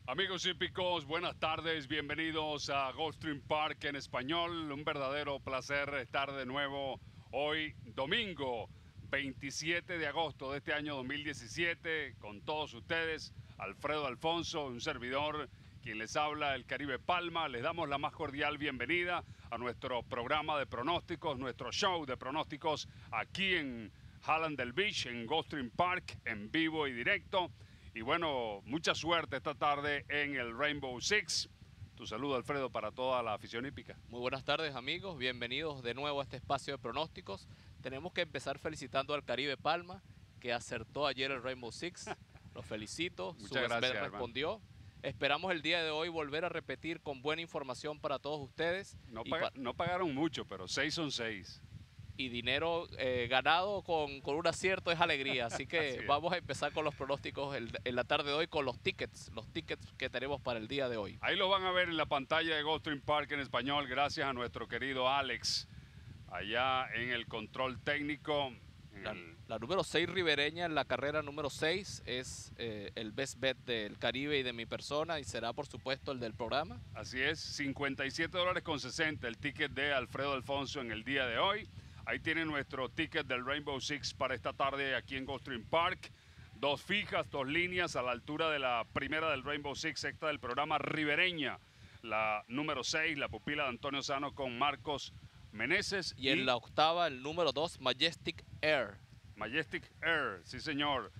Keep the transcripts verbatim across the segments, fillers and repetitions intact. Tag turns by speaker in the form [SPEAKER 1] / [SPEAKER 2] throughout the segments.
[SPEAKER 1] Amigos hípicos, buenas tardes, bienvenidos a Gulfstream Park en español. Un verdadero placer estar de nuevo hoy, domingo veintisiete de agosto de este año dos mil diecisiete, con todos ustedes, Alfredo Alfonso, un servidor, quien les habla, el Caribe Palma. Les damos la más cordial bienvenida a nuestro programa de pronósticos, nuestro show de pronósticos aquí en Hallandale Beach, en Gulfstream Park, en vivo y directo. Y bueno, mucha suerte esta tarde en el Rainbow Six. Tu saludo, Alfredo, para toda la afición hípica.
[SPEAKER 2] Muy buenas tardes, amigos. Bienvenidos de nuevo a este espacio de pronósticos. Tenemos que empezar felicitando al Caribe Palma, que acertó ayer el Rainbow Six. Los felicito.
[SPEAKER 1] Muchas
[SPEAKER 2] Su
[SPEAKER 1] gracias,
[SPEAKER 2] Sven
[SPEAKER 1] hermano.
[SPEAKER 2] respondió. Esperamos el día de hoy volver a repetir con buena información para todos ustedes.
[SPEAKER 1] No,
[SPEAKER 2] y,
[SPEAKER 1] paga,
[SPEAKER 2] pa
[SPEAKER 1] no pagaron mucho, pero seis son seis.
[SPEAKER 2] y dinero eh, ganado con, con un acierto es alegría. Así que
[SPEAKER 1] Así es.
[SPEAKER 2] vamos a empezar con los pronósticos el, en la tarde de hoy, con los tickets, los tickets que tenemos para el día de hoy.
[SPEAKER 1] Ahí lo van a ver en la pantalla de Gulfstream Park en español, gracias a nuestro querido Alex, allá en el control técnico. En
[SPEAKER 2] La,
[SPEAKER 1] el...
[SPEAKER 2] la número seis ribereña en la carrera número seis es eh, el best bet del Caribe y de mi persona, y será por supuesto el del programa.
[SPEAKER 1] Así es, cincuenta y siete dólares con sesenta el ticket de Alfredo Alfonso en el día de hoy. Ahí tiene nuestro ticket del Rainbow Six para esta tarde aquí en Gulfstream Park. Dos fijas, dos líneas a la altura de la primera del Rainbow Six, sexta del programa ribereña. La número seis, la pupila de Antonio Sano con Marcos Meneses.
[SPEAKER 2] Y en la octava, el número dos, Majestic Air.
[SPEAKER 1] Majestic Air, sí señor.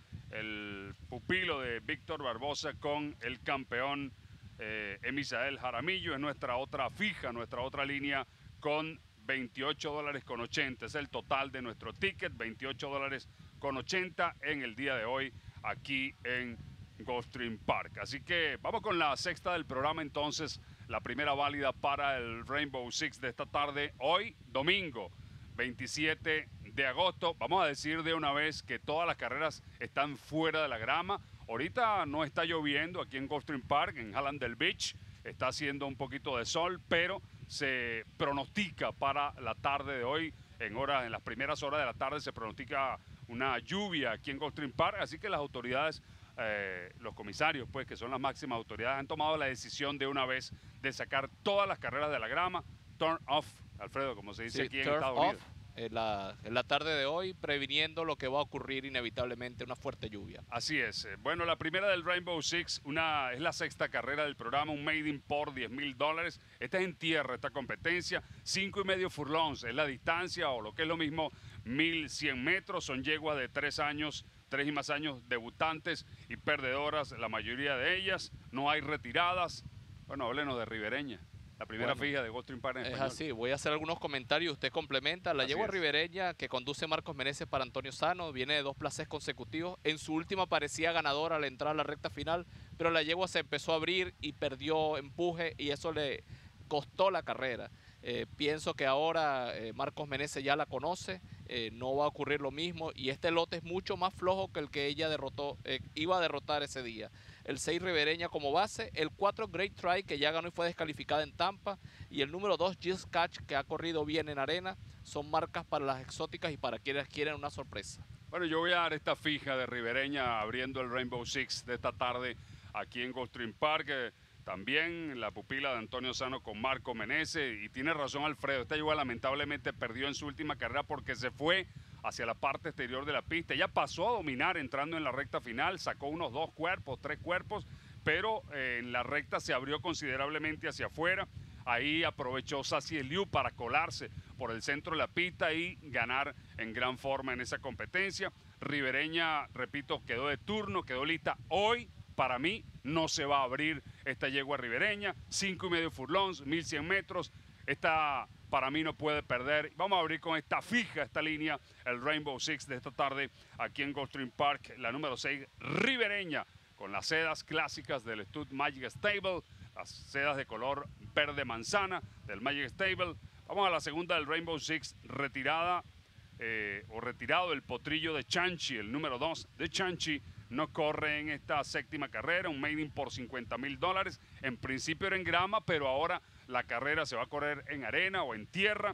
[SPEAKER 1] El pupilo de Víctor Barbosa con el campeón eh, Emisael Jaramillo. Es nuestra otra fija, nuestra otra línea con veintiocho dólares con ochenta. Es el total de nuestro ticket, veintiocho dólares con ochenta en el día de hoy aquí en Gulfstream Park. Así que vamos con la sexta del programa entonces, la primera válida para el Rainbow Six de esta tarde, hoy domingo veintisiete de agosto. Vamos a decir de una vez que todas las carreras están fuera de la grama. Ahorita no está lloviendo aquí en Gulfstream Park, en Hallandale Beach. Está haciendo un poquito de sol, pero se pronostica para la tarde de hoy, en horas, en las primeras horas de la tarde se pronostica una lluvia aquí en Gulfstream Park, así que las autoridades, eh, los comisarios, pues, que son las máximas autoridades, han tomado la decisión de una vez de sacar todas las carreras de la grama, turn off, Alfredo, como se dice
[SPEAKER 2] Sí,
[SPEAKER 1] aquí en
[SPEAKER 2] turf
[SPEAKER 1] Estados
[SPEAKER 2] off
[SPEAKER 1] Unidos.
[SPEAKER 2] en la, en la tarde de hoy, previniendo lo que va a ocurrir inevitablemente, una fuerte lluvia.
[SPEAKER 1] Así es. Bueno, la primera del Rainbow Six, una, es la sexta carrera del programa, un maiden por diez mil dólares. Esta es en tierra, esta competencia. Cinco y medio furlongs es la distancia, o lo que es lo mismo, mil cien metros. Son yeguas de tres años, tres y más años, debutantes y perdedoras, la mayoría de ellas. No hay retiradas. Bueno, háblenos de ribereña. La primera
[SPEAKER 2] Bueno,
[SPEAKER 1] fija de Gulfstream Park en
[SPEAKER 2] Es
[SPEAKER 1] español.
[SPEAKER 2] así, voy a hacer algunos comentarios y usted complementa. La
[SPEAKER 1] Así
[SPEAKER 2] yegua
[SPEAKER 1] es.
[SPEAKER 2] ribereña que conduce Marcos Meneses para Antonio Sano viene de dos places consecutivos. En su última parecía ganadora al entrar a la recta final, pero la yegua se empezó a abrir y perdió empuje y eso le costó la carrera. Eh, pienso que ahora eh, Marcos Meneses ya la conoce, eh, no va a ocurrir lo mismo, y este lote es mucho más flojo que el que ella derrotó, eh, iba a derrotar ese día. El seis ribereña como base, el cuatro Great Try, que ya ganó y fue descalificada en Tampa, y el número dos Gilles Catch, que ha corrido bien en arena. Son marcas para las exóticas y para quienes quieren una sorpresa.
[SPEAKER 1] Bueno, yo voy a dar esta fija de ribereña abriendo el Rainbow Six de esta tarde aquí en Gulfstream Park. Eh, también la pupila de Antonio Sano con Marco Meneses. Y tiene razón Alfredo, esta yegua lamentablemente perdió en su última carrera porque se fue hacia la parte exterior de la pista. Ya pasó a dominar entrando en la recta final, sacó unos dos cuerpos, tres cuerpos, pero eh, en la recta se abrió considerablemente hacia afuera. Ahí aprovechó Sassy Liu para colarse por el centro de la pista y ganar en gran forma en esa competencia. Ribereña, repito, quedó de turno, quedó lista. Hoy, para mí, no se va a abrir esta yegua ribereña. Cinco y medio furlongs, mil cien metros. Esta, para mí, no puede perder. Vamos a abrir con esta fija, esta línea, el Rainbow Six de esta tarde aquí en Gulfstream Park. La número seis, ribereña, con las sedas clásicas del Stud Magic Stable. Las sedas de color verde manzana del Magic Stable. Vamos a la segunda del Rainbow Six, retirada eh, o retirado el potrillo de Chanchi, el número dos de Chanchi. No corre en esta séptima carrera, un maiden por cincuenta mil dólares. En principio era en grama, pero ahora la carrera se va a correr en arena o en tierra.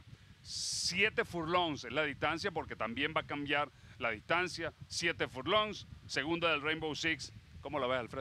[SPEAKER 1] Siete furlongs es la distancia, porque también va a cambiar la distancia. Siete furlongs, segunda del Rainbow Six. ¿Cómo la ves, Alfredo?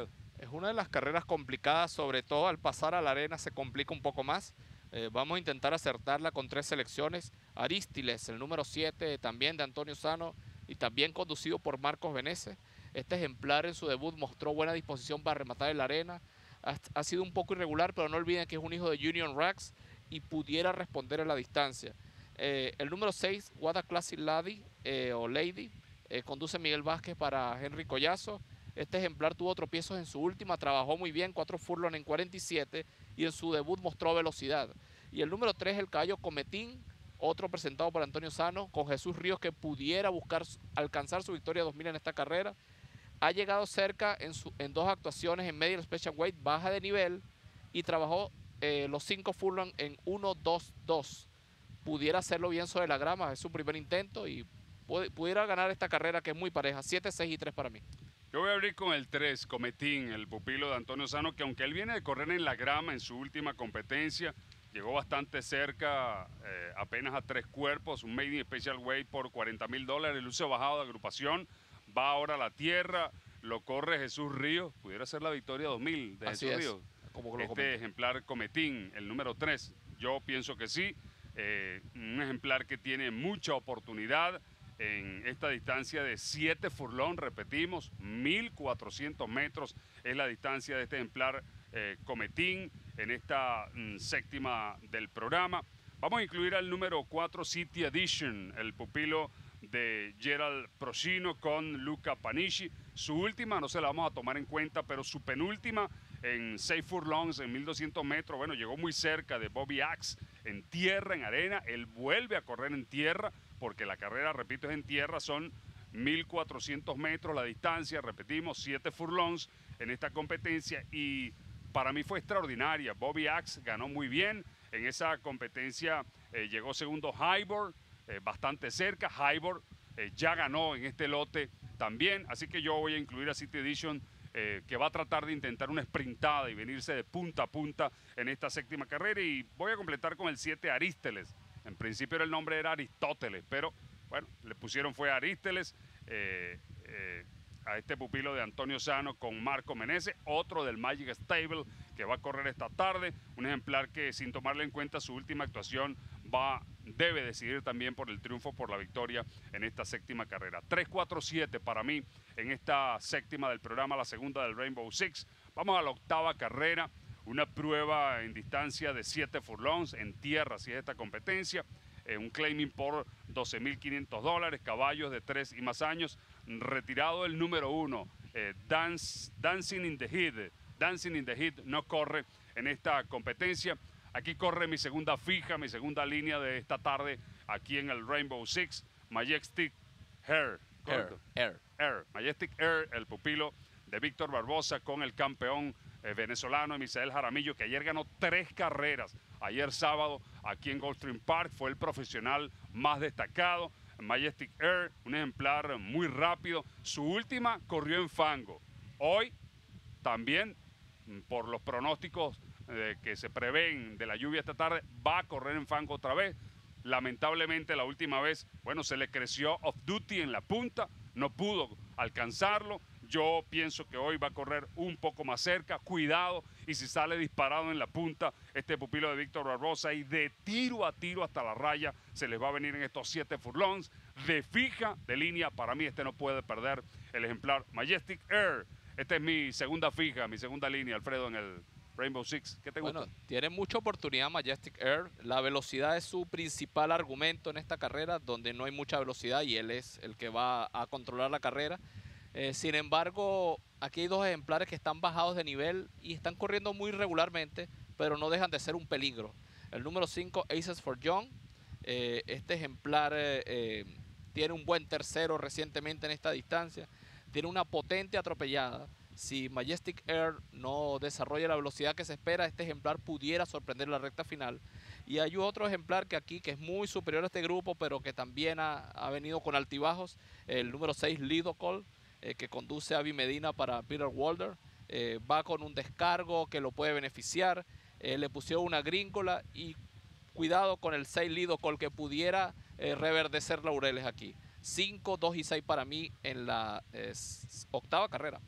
[SPEAKER 2] Es una de las carreras complicadas, sobre todo al pasar a la arena se complica un poco más. Eh, vamos a intentar acertarla con tres selecciones. Arístiles, el número siete, también de Antonio Sano y también conducido por Marcos Venece. Este ejemplar en su debut mostró buena disposición para rematar en la arena. Ha, ha sido un poco irregular, pero no olviden que es un hijo de Union Rags y pudiera responder en la distancia. Eh, el número seis, What a Classic Lady, eh, o Lady, eh, conduce Miguel Vázquez para Henry Collazo. Este ejemplar tuvo tropiezos en su última, trabajó muy bien, cuatro furlong en cuarenta y siete y en su debut mostró velocidad. Y el número tres, el caballo Cometín, otro presentado por Antonio Sano, con Jesús Ríos, que pudiera buscar alcanzar su victoria dos mil en esta carrera. Ha llegado cerca en, su, en dos actuaciones en Medial Special Weight, baja de nivel, y trabajó eh, los cinco furlong en uno dos dos. Pudiera hacerlo bien sobre la grama, es su primer intento y puede, pudiera ganar esta carrera que es muy pareja, siete, seis y tres para mí.
[SPEAKER 1] Yo voy a abrir con el tres, Cometín, el pupilo de Antonio Sano, que aunque él viene de correr en la grama en su última competencia, llegó bastante cerca, eh, apenas a tres cuerpos, un Made in Special Weight por cuarenta mil dólares, el uso bajado de agrupación, va ahora a la tierra, lo corre Jesús Ríos, pudiera ser la victoria dos mil de
[SPEAKER 2] Así
[SPEAKER 1] Jesús
[SPEAKER 2] es,
[SPEAKER 1] Ríos.
[SPEAKER 2] como lo
[SPEAKER 1] este
[SPEAKER 2] comenté.
[SPEAKER 1] ejemplar Cometín, el número tres, yo pienso que sí, eh, un ejemplar que tiene mucha oportunidad en esta distancia de siete furlong, repetimos, mil cuatrocientos metros es la distancia de este ejemplar eh, Cometín en esta mm, séptima del programa. Vamos a incluir al número cuatro, City Edition, el pupilo de Gerald Procino con Luca Panici. Su última no se la vamos a tomar en cuenta, pero su penúltima en seis furlongs, en mil doscientos metros, bueno, llegó muy cerca de Bobby Axe en tierra, en arena. Él vuelve a correr en tierra, porque la carrera, repito, es en tierra, son mil cuatrocientos metros la distancia, repetimos, siete furlongs en esta competencia y para mí fue extraordinaria. Bobby Axe ganó muy bien en esa competencia, eh, llegó segundo Highboard, eh, bastante cerca. Highboard eh, ya ganó en este lote también, así que yo voy a incluir a City Edition, eh, que va a tratar de intentar una sprintada y venirse de punta a punta en esta séptima carrera, y voy a completar con el siete, Arísteles. En principio el nombre era Aristóteles, pero bueno, le pusieron fue Arísteles eh, eh, a este pupilo de Antonio Sano con Marco Menezes, otro del Magic Stable que va a correr esta tarde, un ejemplar que sin tomarle en cuenta su última actuación va, debe decidir también por el triunfo, por la victoria en esta séptima carrera. tres, cuatro, siete para mí en esta séptima del programa, la segunda del Rainbow Six. Vamos a la octava carrera. Una prueba en distancia de siete furlongs, en tierra, si es esta competencia. Eh, un claiming por doce mil quinientos dólares, caballos de tres y más años. Retirado el número uno, eh, Dance, Dancing in the Heat. Dancing in the Heat no corre en esta competencia. Aquí corre mi segunda fija, mi segunda línea de esta tarde, aquí en el Rainbow Six, Majestic Air.
[SPEAKER 2] Air, Air.
[SPEAKER 1] Air. Majestic Air, el pupilo de Víctor Barbosa con el campeón Eh, venezolano Misael Jaramillo, que ayer ganó tres carreras. Ayer sábado aquí en Gulfstream Park fue el profesional más destacado. Majestic Air, un ejemplar muy rápido. Su última corrió en fango. Hoy también, por los pronósticos eh, que se prevén de la lluvia esta tarde, va a correr en fango otra vez. Lamentablemente la última vez, bueno, se le creció off duty en la punta, no pudo alcanzarlo. Yo pienso que hoy va a correr un poco más cerca, cuidado, y si sale disparado en la punta, este pupilo de Víctor Barbosa, y de tiro a tiro hasta la raya, se les va a venir en estos siete furlongs, de fija, de línea, para mí este no puede perder el ejemplar Majestic Air. Esta es mi segunda fija, mi segunda línea, Alfredo, en el Rainbow Six. ¿Qué te gusta?
[SPEAKER 2] Bueno, tiene mucha oportunidad Majestic Air. La velocidad es su principal argumento en esta carrera, donde no hay mucha velocidad y él es el que va a controlar la carrera. Eh, sin embargo, aquí hay dos ejemplares que están bajados de nivel y están corriendo muy regularmente, pero no dejan de ser un peligro. El número cinco, Aces for Young. Eh, este ejemplar eh, eh, tiene un buen tercero recientemente en esta distancia. Tiene una potente atropellada. Si Majestic Air no desarrolla la velocidad que se espera, este ejemplar pudiera sorprender la recta final. Y hay otro ejemplar que aquí que es muy superior a este grupo, pero que también ha, ha venido con altibajos. El número seis, Lidocol, eh, que conduce a Avi Medina para Peter Walder. Eh, va con un descargo que lo puede beneficiar. Eh, le pusieron una gríncola y cuidado con el seis Lidocol, que pudiera eh, reverdecer laureles aquí. cinco, dos y seis para mí en la eh, octava carrera.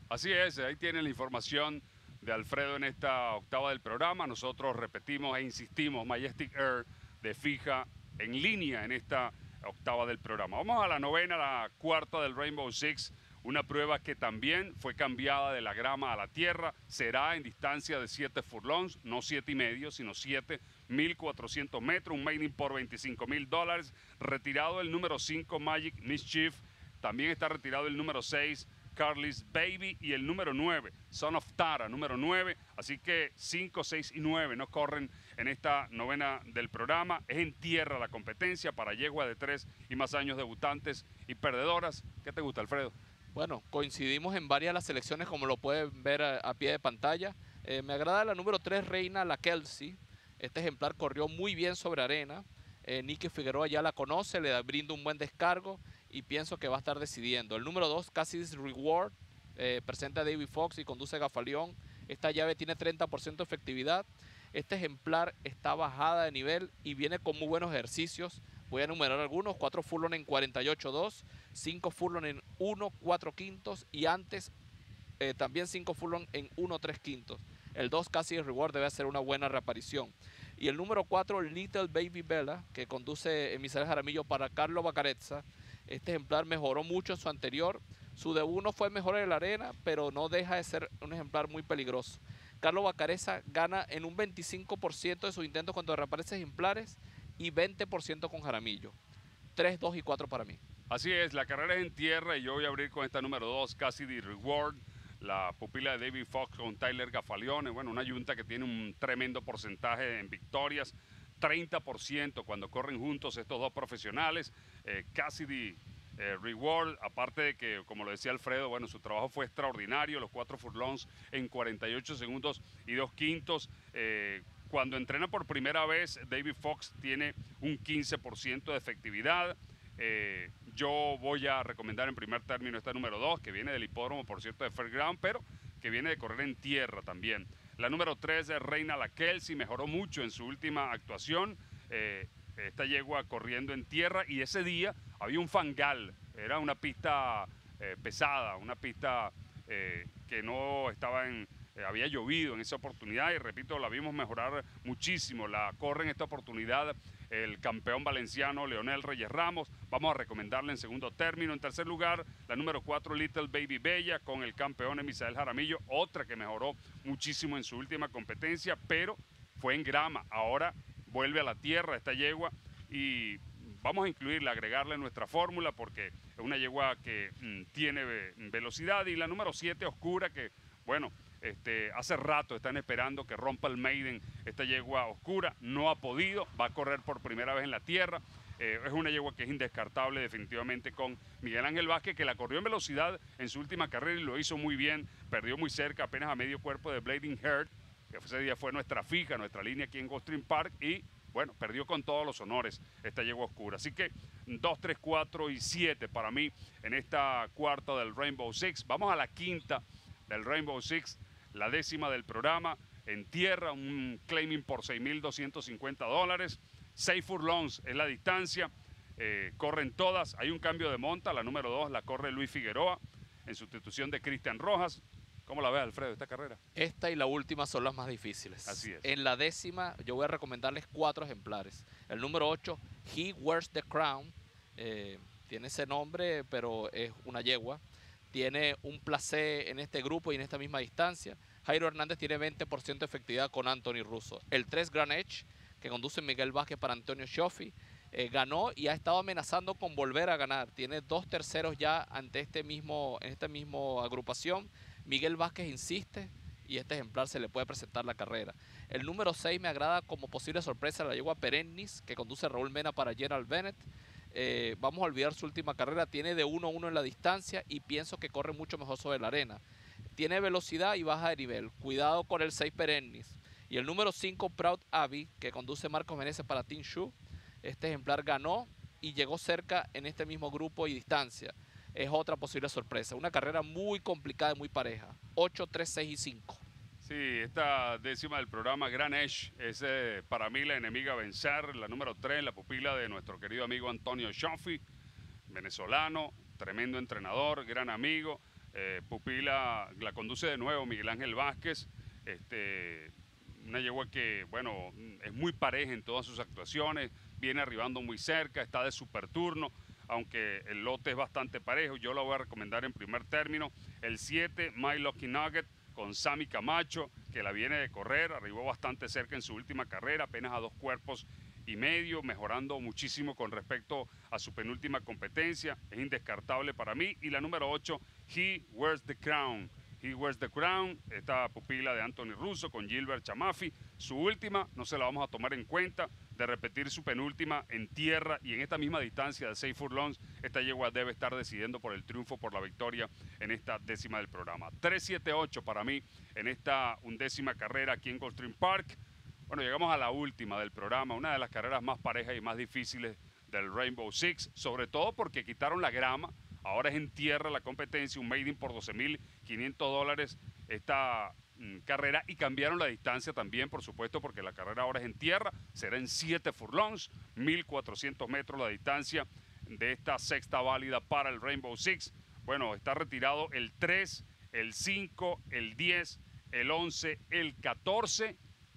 [SPEAKER 1] Así es, ahí tienen la información de Alfredo en esta octava del programa. Nosotros repetimos e insistimos, Majestic Air de fija en línea en esta octava del programa. Vamos a la novena, la cuarta del Rainbow Six, una prueba que también fue cambiada de la grama a la tierra. Será en distancia de siete furlongs, no siete y medio, sino siete, mil cuatrocientos metros, un maiden por veinticinco mil dólares. Retirado el número cinco, Magic Mischief. También está retirado el número seis, Carly's Baby, y el número nueve, Son of Tara, número nueve. Así que cinco, seis y nueve no corren en esta novena del programa. Es en tierra la competencia para yegua de tres y más años, debutantes y perdedoras. ¿Qué te gusta, Alfredo?
[SPEAKER 2] Bueno, coincidimos en varias de las selecciones, como lo pueden ver a, a pie de pantalla. Eh, me agrada la número tres, Reina La Kelsey. Este ejemplar corrió muy bien sobre arena. Eh, Nicky Figueroa ya la conoce, le da, brinda un buen descargo y pienso que va a estar decidiendo. El número dos, Cassidy's Reward, eh, presenta a David Fox y conduce Gafaleón. Esta llave tiene treinta por ciento de efectividad. Este ejemplar está bajada de nivel y viene con muy buenos ejercicios. Voy a enumerar algunos: cuatro furlong en cuarenta y ocho dos, cinco furlong en uno cuatro quintos y antes eh, también cinco furlong en uno tres quintos. El dos, Cassidy's Reward, debe hacer una buena reaparición. Y el número cuatro, Little Baby Bella, que conduce Misael Jaramillo para Carlos Bacarezza. Este ejemplar mejoró mucho en su anterior. Su debut no fue mejor en la arena, pero no deja de ser un ejemplar muy peligroso. Carlos Bacarezza gana en un veinticinco por ciento de sus intentos cuando reaparece ejemplares y veinte por ciento con Jaramillo. tres, dos y cuatro para mí.
[SPEAKER 1] Así es, la carrera es en tierra y yo voy a abrir con esta número dos, Cassidy Reward, la pupila de David Fox con Tyler Gafaleón. Bueno, una yunta que tiene un tremendo porcentaje en victorias, treinta por ciento cuando corren juntos estos dos profesionales. Eh, Cassidy eh, Reward, aparte de que, como lo decía Alfredo, bueno, su trabajo fue extraordinario, los cuatro furlongs en cuarenta y ocho segundos y dos quintos. Eh, cuando entrena por primera vez, David Fox tiene un quince por ciento de efectividad. Eh, yo voy a recomendar en primer término esta número dos, que viene del hipódromo, por cierto, de Fairground, pero que viene de correr en tierra también. La número tres es Reina La Kelsey, mejoró mucho en su última actuación. Eh, esta yegua corriendo en tierra y ese día había un fangal, era una pista eh, pesada, una pista eh, que no estaba en... Eh, había llovido en esa oportunidad y repito, la vimos mejorar muchísimo. La corre en esta oportunidad el campeón valenciano Leonel Reyes Ramos. Vamos a recomendarle en segundo término. En tercer lugar, la número cuatro, Little Baby Bella, con el campeón Misael Jaramillo, otra que mejoró muchísimo en su última competencia, pero fue en grama. Ahora vuelve a la tierra esta yegua y vamos a incluirla, agregarle nuestra fórmula porque es una yegua que mm, tiene ve velocidad. Y la número siete, Oscura, que bueno, Este, hace rato están esperando que rompa el maiden esta yegua Oscura, no ha podido, va a correr por primera vez en la tierra. Eh, es una yegua que es indescartable definitivamente con Miguel Ángel Vázquez, que la corrió en velocidad en su última carrera y lo hizo muy bien, perdió muy cerca, apenas a medio cuerpo de Blading Heart, que ese día fue nuestra fija, nuestra línea aquí en Gulfstream Park, y bueno, perdió con todos los honores esta yegua Oscura. Así que dos, tres, cuatro y siete para mí en esta cuarta del Rainbow Six. Vamos a la quinta del Rainbow Six, la décima del programa, en tierra, un claiming por seis mil doscientos cincuenta dólares, seis furlongs es la distancia, eh, corren todas, hay un cambio de monta, la número dos la corre Luis Figueroa, en sustitución de Cristian Rojas. ¿Cómo la ves, Alfredo, esta carrera?
[SPEAKER 2] Esta y la última son las más difíciles.
[SPEAKER 1] Así es.
[SPEAKER 2] En la décima yo voy a recomendarles cuatro ejemplares. El número ocho, He Wears the Crown, eh, tiene ese nombre, pero es una yegua. Tiene un placé en este grupo y en esta misma distancia. Jairo Hernández tiene veinte por ciento de efectividad con Anthony Russo. El tres, Grand Edge, que conduce Miguel Vázquez para Antonio Schoffi, eh, ganó y ha estado amenazando con volver a ganar. Tiene dos terceros ya ante este mismo, en esta misma agrupación. Miguel Vázquez insiste y este ejemplar se le puede presentar la carrera. El número seis me agrada como posible sorpresa, la yegua Perennis, que conduce Raúl Mena para Gerald Bennett. Eh, vamos a olvidar su última carrera, tiene de uno a uno en la distancia y pienso que corre mucho mejor sobre la arena. Tiene velocidad y baja de nivel. Cuidado con el seis, Perennis. Y el número cinco, Proud Abbey, que conduce Marcos Meneses para Team Shu. Este ejemplar ganó y llegó cerca en este mismo grupo y distancia. Es otra posible sorpresa. Una carrera muy complicada y muy pareja. ocho, tres, seis y cinco.
[SPEAKER 1] Sí, esta décima del programa, Grand Edge, es eh, para mí la enemiga a vencer. La número tres, la pupila de nuestro querido amigo Antonio Schoffi, venezolano, tremendo entrenador, gran amigo. eh, pupila, la conduce de nuevo Miguel Ángel Vázquez. Este, una yegua que, bueno, es muy pareja en todas sus actuaciones, viene arribando muy cerca, está de super turno, aunque el lote es bastante parejo. Yo la voy a recomendar en primer término. El siete, My Lucky Nugget, con Sammy Camacho, que la viene de correr, arribó bastante cerca en su última carrera, apenas a dos cuerpos y medio, mejorando muchísimo con respecto a su penúltima competencia, es indescartable para mí. Y la número ocho, He Wears the Crown. He Wears the Crown, esta pupila de Anthony Russo con Gilbert Chamafi. Su última no se la vamos a tomar en cuenta, de repetir su penúltima en tierra y en esta misma distancia de seis furlongs, esta yegua debe estar decidiendo por el triunfo, por la victoria en esta décima del programa. tres siete ocho para mí en esta undécima carrera aquí en Gulfstream Park. Bueno, llegamos a la última del programa, una de las carreras más parejas y más difíciles del Rainbow Six, sobre todo porque quitaron la grama. Ahora es en tierra la competencia, un maiden por doce mil quinientos dólares esta mm, carrera, y cambiaron la distancia también, por supuesto, porque la carrera ahora es en tierra, será en siete furlongs, mil cuatrocientos metros la distancia de esta sexta válida para el Rainbow Six. Bueno, está retirado el tres, el cinco, el diez, el once, el catorce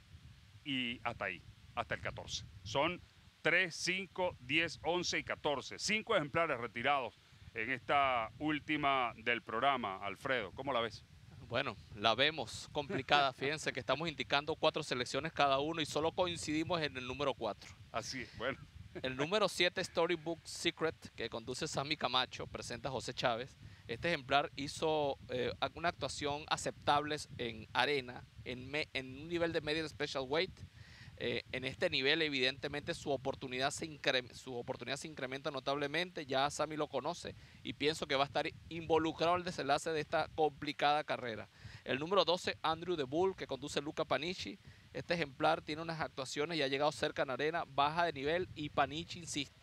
[SPEAKER 1] y hasta ahí, hasta el catorce. Son tres, cinco, diez, once y catorce. Cinco ejemplares retirados en esta última del programa. Alfredo, ¿cómo la ves?
[SPEAKER 2] Bueno, la vemos complicada. Fíjense que estamos indicando cuatro selecciones cada uno y solo coincidimos en el número cuatro.
[SPEAKER 1] Así es, bueno.
[SPEAKER 2] El número siete, Storybook Secret, que conduce Sammy Camacho, presenta a José Chávez. Este ejemplar hizo eh, una actuación aceptable en arena, en, me, en un nivel de medium special weight. Eh, en este nivel, evidentemente, su oportunidad, se su oportunidad se incrementa notablemente. Ya Sammy lo conoce y pienso que va a estar involucrado en el desenlace de esta complicada carrera. El número doce, Andrew the Bull, que conduce Luca Panici. Este ejemplar tiene unas actuaciones y ha llegado cerca en arena, baja de nivel y Panici insiste.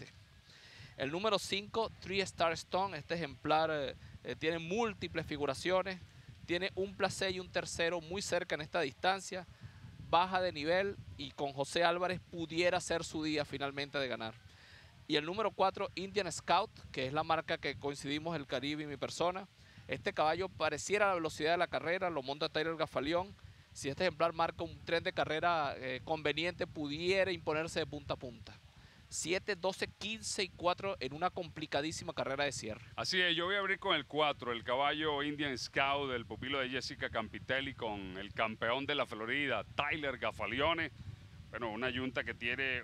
[SPEAKER 2] El número cinco, Three Star Stone. Este ejemplar eh, eh, tiene múltiples figuraciones, tiene un placé y un tercero muy cerca en esta distancia, baja de nivel y con José Álvarez pudiera ser su día finalmente de ganar. Y el número cuatro, Indian Scout, que es la marca que coincidimos el Caribe y mi persona. Este caballo pareciera la velocidad de la carrera, lo monta Tyler Gafalión. Si este ejemplar marca un tren de carrera eh, conveniente, pudiera imponerse de punta a punta. siete, doce, quince y cuatro en una complicadísima carrera de cierre.
[SPEAKER 1] Así es, yo voy a abrir con el cuatro, el caballo Indian Scout, el pupilo de Jessica Campitelli, con el campeón de la Florida, Tyler Gafalione. Bueno, una yunta que tiene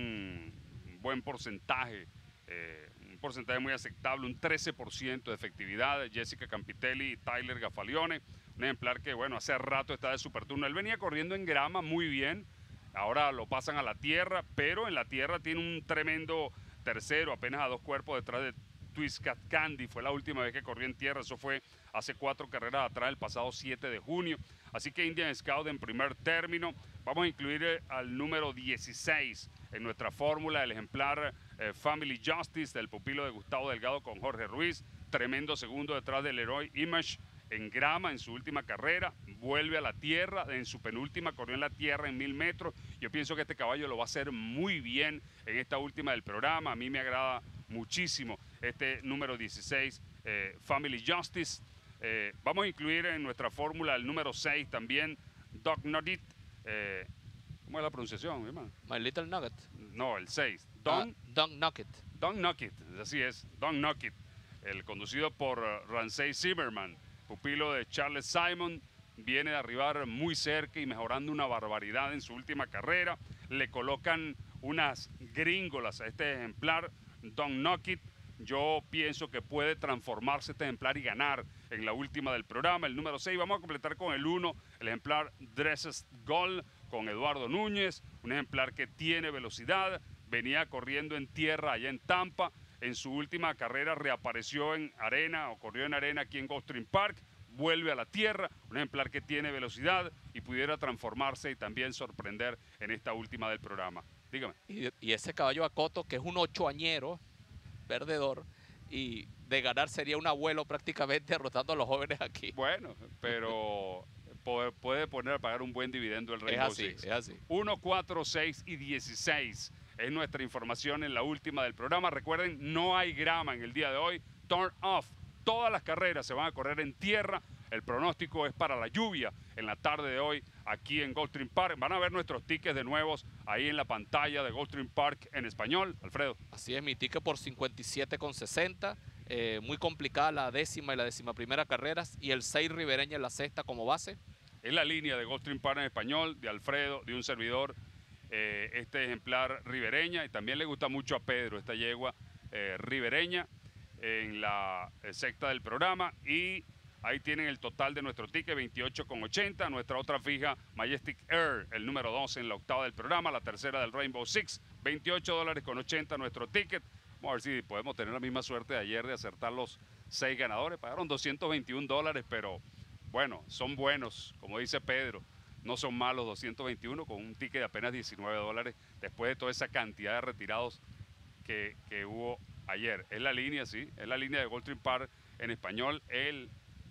[SPEAKER 1] un buen porcentaje, eh, un porcentaje muy aceptable, un trece por ciento de efectividad, Jessica Campitelli y Tyler Gafalione. Un ejemplar que, bueno, hace rato está de super turno. Él venía corriendo en grama muy bien. Ahora lo pasan a la tierra, pero en la tierra tiene un tremendo tercero, apenas a dos cuerpos detrás de Twist Cat Candy. Fue la última vez que corrió en tierra, eso fue hace cuatro carreras atrás, el pasado siete de junio. Así que Indian Scout en primer término. Vamos a incluir al número dieciséis en nuestra fórmula, el ejemplar eh, Family Justice del pupilo de Gustavo Delgado con Jorge Ruiz. Tremendo segundo detrás del Leroy Image en grama en su última carrera, vuelve a la tierra, en su penúltima corrió en la tierra en mil metros. Yo pienso que este caballo lo va a hacer muy bien en esta última del programa. A mí me agrada muchísimo este número dieciséis, eh, Family Justice. Eh, vamos a incluir en nuestra fórmula el número seis también, Dog Nugget. Eh, ¿Cómo es la pronunciación, mi hermano?
[SPEAKER 2] My Little Nugget.
[SPEAKER 1] No, el seis. Don,
[SPEAKER 2] uh, Don Nugget.
[SPEAKER 1] Don Nugget, así es, Don Nugget. El conducido por uh, Ramsey Zimmerman, pupilo de Charles Simon, viene de arribar muy cerca y mejorando una barbaridad en su última carrera. Le colocan unas gringolas a este ejemplar, Don Nugget. Yo pienso que puede transformarse este ejemplar y ganar en la última del programa. El número seis, vamos a completar con el uno, el ejemplar Dresses Gold con Eduardo Núñez, un ejemplar que tiene velocidad, venía corriendo en tierra allá en Tampa. En su última carrera reapareció en arena o corrió en arena aquí en Gulfstream Park, vuelve a la tierra, un ejemplar que tiene velocidad y pudiera transformarse y también sorprender en esta última del programa. Dígame.
[SPEAKER 2] Y, y ese caballo Acoto, que es un ochoañero, perdedor, y de ganar sería un abuelo prácticamente derrotando a los jóvenes aquí.
[SPEAKER 1] Bueno, pero puede, puede poner a pagar un buen dividendo el Rainbow
[SPEAKER 2] es así,
[SPEAKER 1] Six.
[SPEAKER 2] Es así.
[SPEAKER 1] uno, cuatro, seis y dieciséis. Es nuestra información en la última del programa. Recuerden, no hay grama en el día de hoy. Turn off Todas las carreras se van a correr en tierra. El pronóstico es para la lluvia en la tarde de hoy aquí en Gulfstream Park. Van a ver nuestros tickets de nuevos ahí en la pantalla de Gulfstream Park en español. Alfredo.
[SPEAKER 2] Así es, mi ticket por cincuenta y siete con sesenta. Eh, muy complicada la décima y la décima primera carreras y el seis ribereña en la sexta como base.
[SPEAKER 1] Es la línea de Gulfstream Park en español, de Alfredo, de un servidor. Eh, este ejemplar ribereña, y también le gusta mucho a Pedro esta yegua eh, ribereña en la eh, sexta del programa. Y ahí tienen el total de nuestro ticket, veintiocho con ochenta. Nuestra otra fija, Majestic Air, el número dos en la octava del programa. La tercera del Rainbow Six, veintiocho dólares con ochenta nuestro ticket. Vamos a ver si podemos tener la misma suerte de ayer de acertar los seis ganadores. Pagaron doscientos veintiún dólares, pero bueno, son buenos, como dice Pedro. No son malos doscientos veintiuno con un ticket de apenas diecinueve dólares después de toda esa cantidad de retirados que, que hubo ayer. Es la línea, sí, es la línea de Gulfstream Park en español. El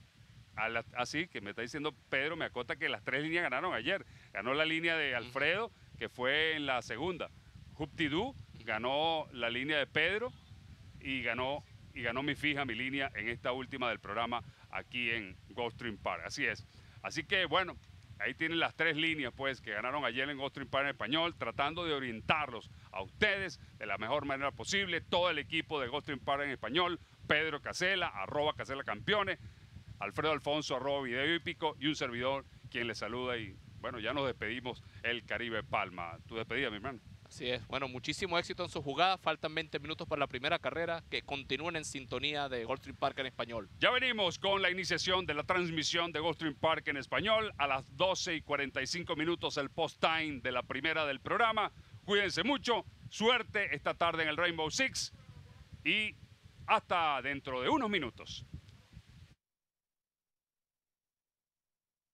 [SPEAKER 1] Así que me está diciendo Pedro, me acota que las tres líneas ganaron ayer. Ganó la línea de Alfredo, que fue en la segunda. Huptidú ganó la línea de Pedro y ganó, y ganó mi fija, mi línea en esta última del programa aquí en Gulfstream Park. Así es. Así que bueno, ahí tienen las tres líneas pues que ganaron ayer en Gulfstream Park en español, tratando de orientarlos a ustedes de la mejor manera posible. Todo el equipo de Gulfstream Park en español, Pedro Casela, arroba Casela Campeones, Alfredo Alfonso, arroba Video Hípico, y un servidor quien les saluda. Y bueno, ya nos despedimos el Caribe Palma. Tu despedida, mi hermano.
[SPEAKER 2] Así es. Bueno, muchísimo éxito en su jugada. Faltan veinte minutos para la primera carrera. Que continúen en sintonía de Gulfstream Park en español.
[SPEAKER 1] Ya venimos con la iniciación de la transmisión de Gulfstream Park en español. A las doce y cuarenta y cinco minutos el post-time de la primera del programa. Cuídense mucho. Suerte esta tarde en el Rainbow Six. Y hasta dentro de unos minutos.